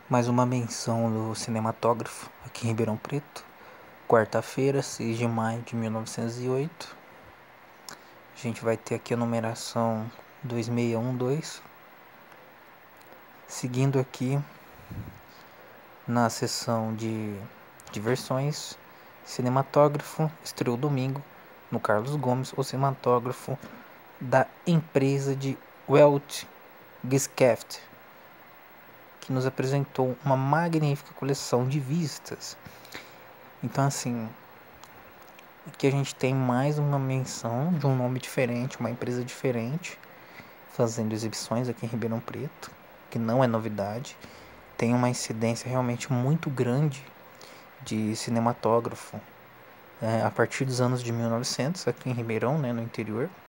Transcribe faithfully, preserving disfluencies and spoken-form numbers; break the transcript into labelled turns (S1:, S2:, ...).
S1: Mais uma menção do cinematógrafo aqui em Ribeirão Preto. Quarta-feira, seis de maio de mil novecentos e oito. A gente vai ter aqui a numeração dois seis um dois. Seguindo aqui na seção de diversões, cinematógrafo estreou domingo no Carlos Gomes, o cinematógrafo da empresa de Walt Giscaft, que nos apresentou uma magnífica coleção de vistas. Então, assim, aqui a gente tem mais uma menção de um nome diferente, uma empresa diferente, fazendo exibições aqui em Ribeirão Preto, que não é novidade. Tem uma incidência realmente muito grande de cinematógrafo é, a partir dos anos de mil e novecentos, aqui em Ribeirão, né, no interior.